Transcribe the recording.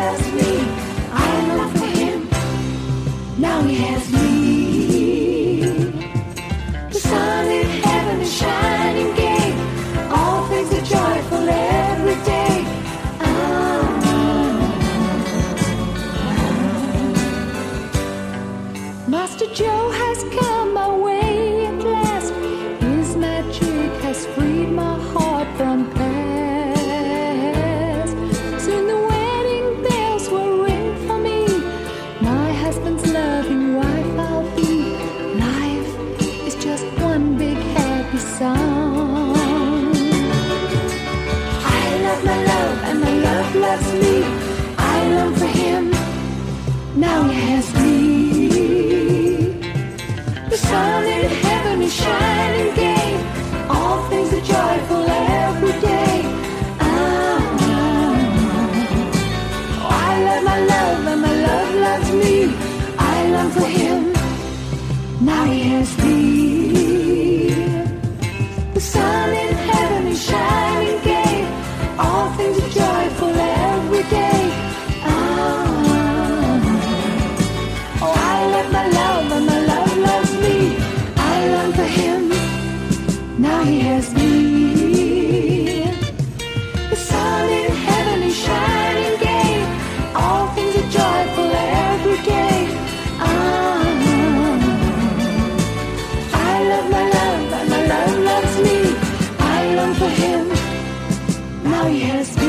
loves me. I long for him. Now he has me. The sun in heaven is shining gay. All things are joyful every day. Master Joe has come my way at last. His magic has freed my heart from past. Soon the wedding bells will ring for me. My husband's loving wife I'll be. Life is just one big happy song. I love my love and my love loves me. I long for him. Now he has me. The sun in heaven is shining gay. All things are joyful every day. I love my love and my love loves me. I long for him. Now he has me. The sun in heaven is shining gay. All things are joyful every day. I love my love and my love loves me. I long for him. Now he has me. The sun in heaven is shining gay. All things are joyful every day. I love my love and my love loves me. I long for him. Now he has me.